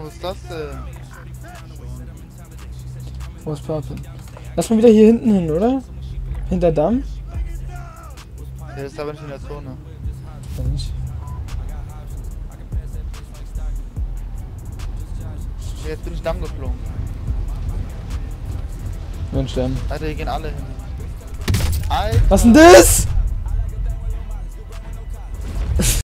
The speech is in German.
was ist das denn? Wo ist Purple? Lass mal wieder hier hinten hin, oder? Hinter Damm? Der ist aber nicht in der Zone. Ja, nicht. Jetzt bin ich Damm geflogen. Mensch, Alter, hier gehen alle hin. Alter! was denn das?